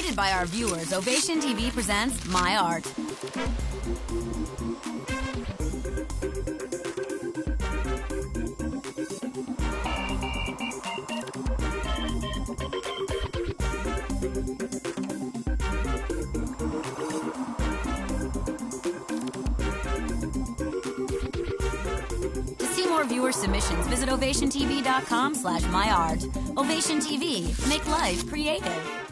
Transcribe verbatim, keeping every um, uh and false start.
Created by our viewers, Ovation T V presents My Art. To see more viewer submissions, visit ovation t v dot com slash my art. Ovation T V. Make life creative.